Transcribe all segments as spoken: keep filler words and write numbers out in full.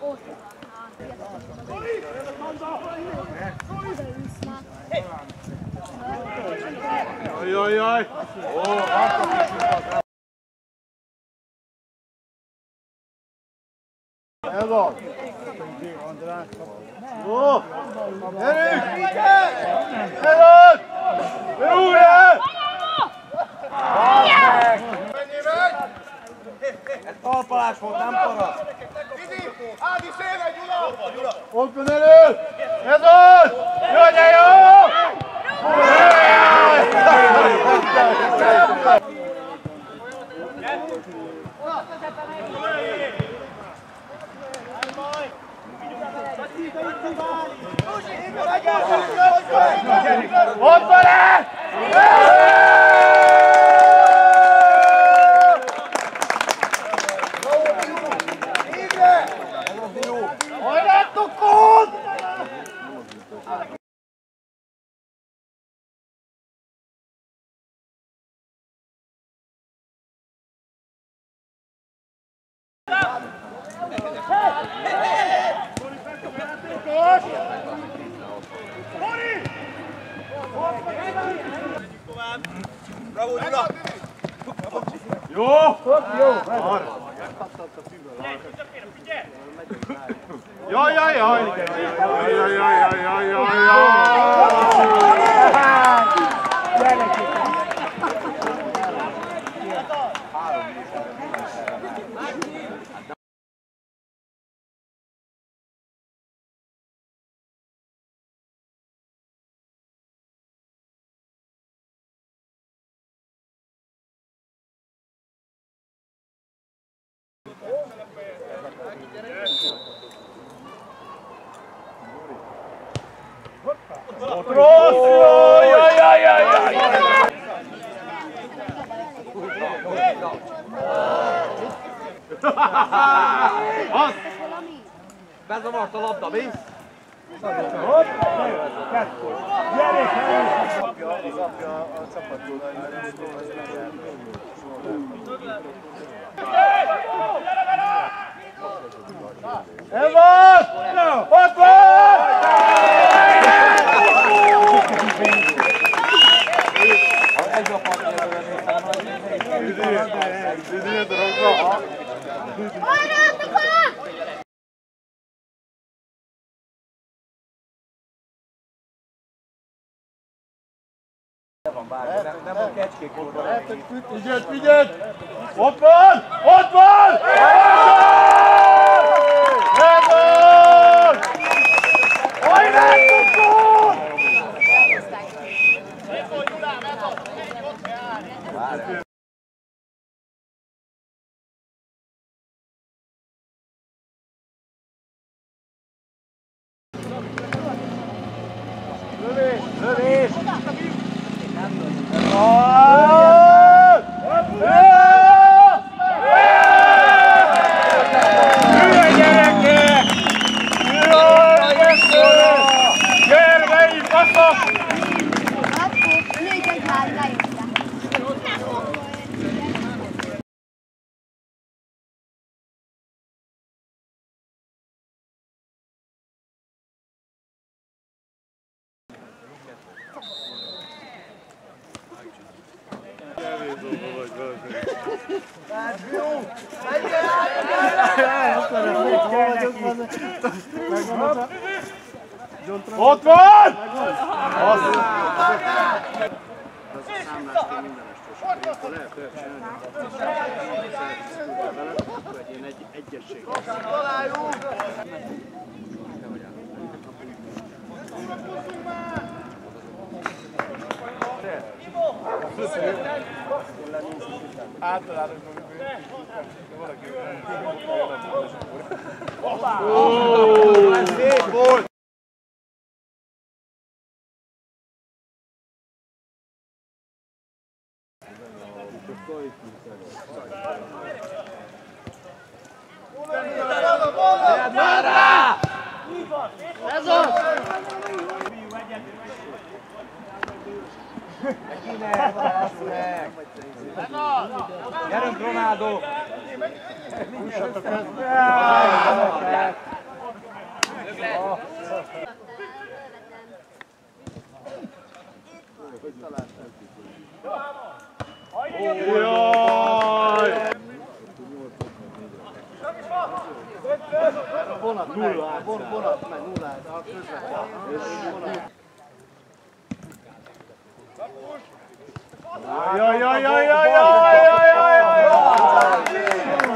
Ajajaj! Ó, ez az! Jó! Gyerünk! Ez az! Rúgj el! Mennyi megy? Ez talpalás volt, nem parasz! Vidi! Ádi, szépen, Gyula! Ott van elő! Ez az! Jó, de jó! Ott van el! Hajrátok ott! Bravo, Gyula! Jó! Jó! Jaj, jaj, jaj! Jaj, jaj, jaj, jaj, jaj, Ott rossz! Jaj, jaj, jaj, jaj, jaj! Az! Bezavart a labda, mi? Hopp! Kettő! Gyerek! Kapja, kapja a csapatról. Ez volt! Ott van! Ez a partnerről néztem, hogy Düdüljön drogba! nem a kecskék volt. Figyeld, figyeld! Ott van! Ott van! Ez van! Hajrátok ott! Lövés! Lövés! Hülye gyerekek! Gyere itt, faszok! Négy-egy már lejöttem. Ott van! Általában valaki szép volt! Ez az! Gyerünk, Ronaldo! Hússatok ezt! Vonat megy, vonat megy, nullát, a közvetlen. Jaj, jaj, jaj, jaj, jaj, jaj, jaj!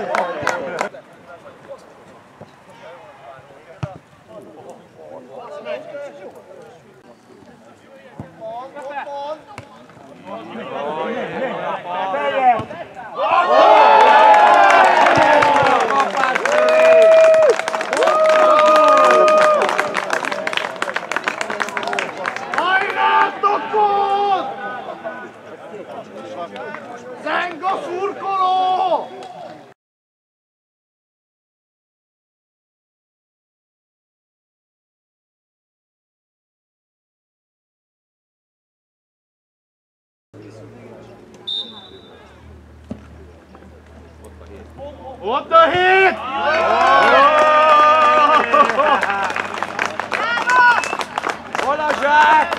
Zeng a szurkoló! Ott a hét! Hol a zsák?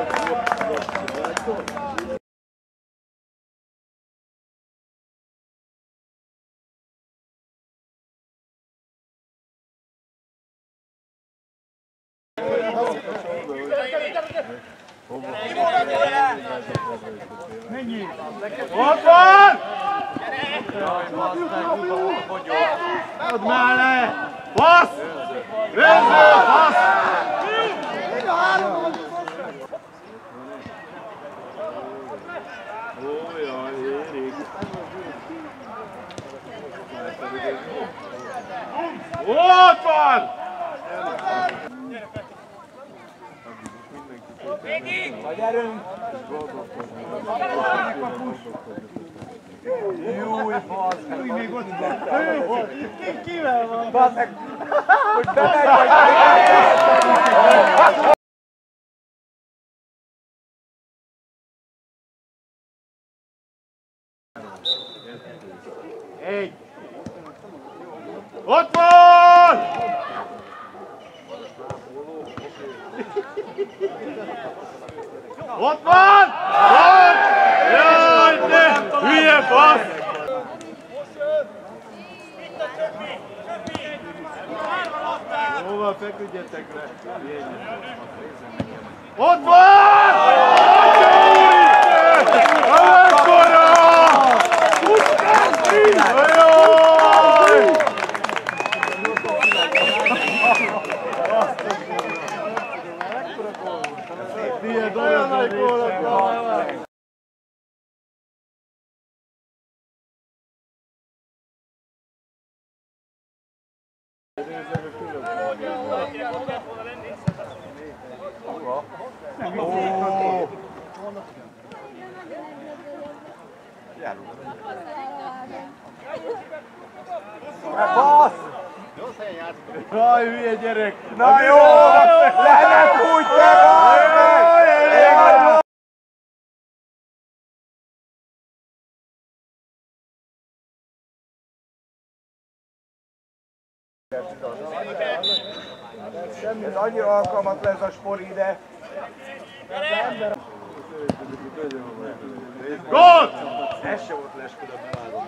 Ott van! Add mellé! Passz! Önző, passz! Ójjaj, érik! Ott van! Nagy erőnk! Júj, bazd meg! Még ott van! Ki, kivel van? Bazd meg! Hogy bemegy vagy! Egy! Ott van! Ott van! Ott! Jaj, te hülye fasz! Hova feküdjetek le? Ott van! Mekkora! Jaj! Milyen olyan nagy gólok van! Passz! Jaj, hülye gyerek! Na jó! Le ne fújj te, bazd meg! Ez annyira alkalmatlan ez a spor ide. Gól! Ez se volt lesküd a bevágom.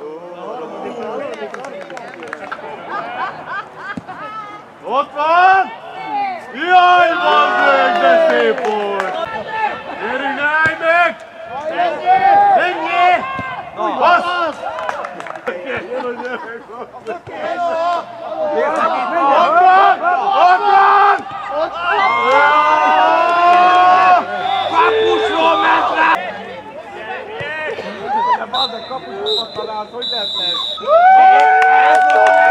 Ott van! Jaj, bazdmeg, de szép volt! Gyerünk, állj meg! Ennyi! Passz! Ott van! Ott van! Kapusról ment rá! De bazd meg, kapusról találsz, hogy lehet lesz?